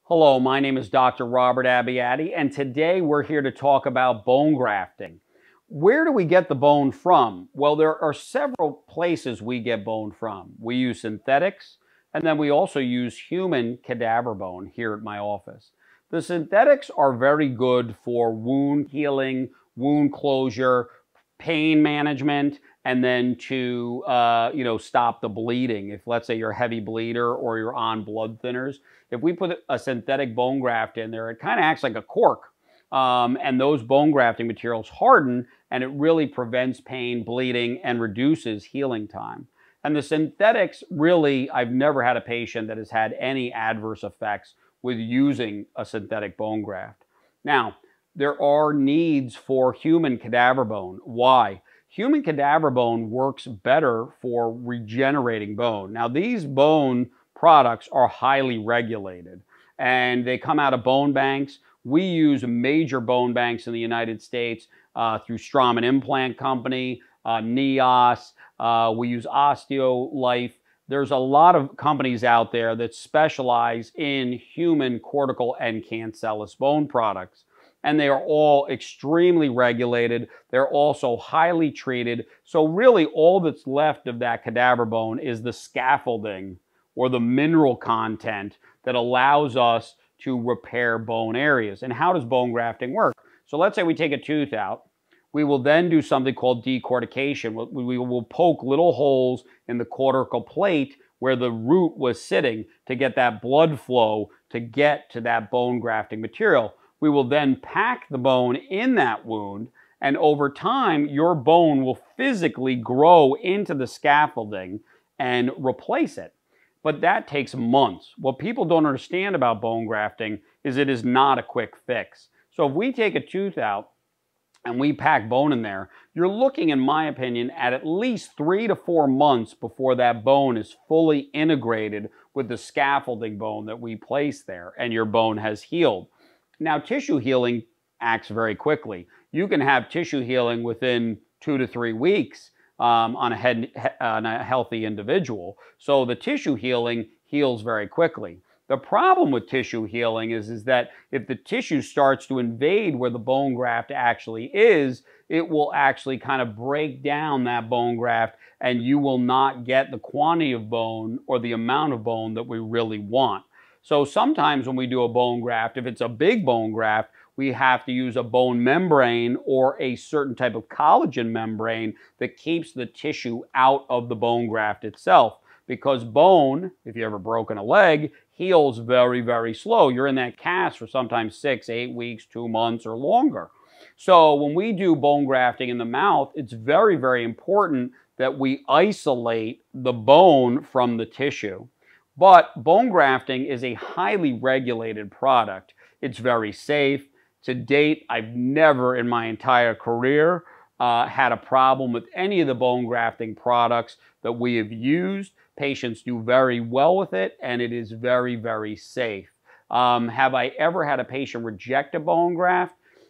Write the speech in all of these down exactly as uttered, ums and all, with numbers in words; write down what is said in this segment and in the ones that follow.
Hello, my name is Doctor Robert Abbiati, and today we're here to talk about bone grafting. Where do we get the bone from? Well, there are several places we get bone from. We use synthetics, and then we also use human cadaver bone here at my office. The synthetics are very good for wound healing, wound closure, pain management, and then to uh, you know, stop the bleeding. If, let's say, you're a heavy bleeder or you're on blood thinners, if we put a synthetic bone graft in there, it kind of acts like a cork. Um, and those bone grafting materials harden, and it really prevents pain, bleeding, and reduces healing time. And the synthetics, really, I've never had a patient that has had any adverse effects with using a synthetic bone graft. Now, there are needs for human cadaver bone. Why? Human cadaver bone works better for regenerating bone. Now, these bone products are highly regulated, and they come out of bone banks. We use major bone banks in the United States uh, through Straumann Implant Company, uh, Neos. Uh, we use OsteoLife. There's a lot of companies out there that specialize in human cortical and cancellous bone products, and they are all extremely regulated. They're also highly treated. So really all that's left of that cadaver bone is the scaffolding or the mineral content that allows us to repair bone areas. And how does bone grafting work? So let's say we take a tooth out. We will then do something called decortication. We will poke little holes in the cortical plate where the root was sitting to get that blood flow to get to that bone grafting material. We will then pack the bone in that wound, and over time, your bone will physically grow into the scaffolding and replace it. But that takes months. What people don't understand about bone grafting is it is not a quick fix. So if we take a tooth out and we pack bone in there, you're looking, in my opinion, at at least three to four months before that bone is fully integrated with the scaffolding bone that we place there and your bone has healed. Now, tissue healing acts very quickly. You can have tissue healing within two to three weeks um, on, a head, on a healthy individual. So the tissue healing heals very quickly. The problem with tissue healing is, is that if the tissue starts to invade where the bone graft actually is, it will actually kind of break down that bone graft, and you will not get the quantity of bone or the amount of bone that we really want. So sometimes when we do a bone graft, if it's a big bone graft, we have to use a bone membrane or a certain type of collagen membrane that keeps the tissue out of the bone graft itself. Because bone, if you've ever broken a leg, heals very, very slow. You're in that cast for sometimes six, eight weeks, two months, or longer. So when we do bone grafting in the mouth, it's very, very important that we isolate the bone from the tissue. But bone grafting is a highly regulated product. It's very safe. To date, I've never in my entire career uh, had a problem with any of the bone grafting products that we have used. Patients do very well with it, and it is very, very safe. Um, have I ever had a patient reject a bone graft?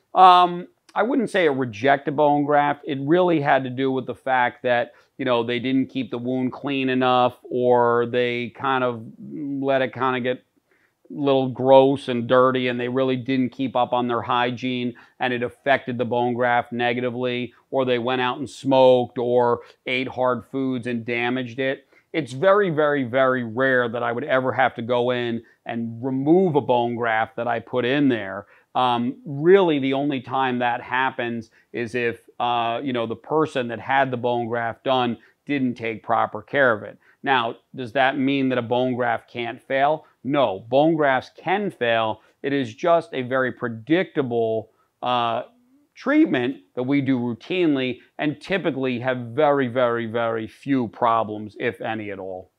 Um, I wouldn't say a reject a bone graft. It really had to do with the fact that, you know, they didn't keep the wound clean enough, or they kind of let it kind of get a little gross and dirty, and they really didn't keep up on their hygiene, and it affected the bone graft negatively, or they went out and smoked or ate hard foods and damaged it. It's very, very, very rare that I would ever have to go in and remove a bone graft that I put in there. Um, really, the only time that happens is if uh, you know, the person that had the bone graft done didn't take proper care of it. Now, does that mean that a bone graft can't fail? No, bone grafts can fail. It is just a very predictable uh, treatment that we do routinely and typically have very, very, very few problems, if any at all.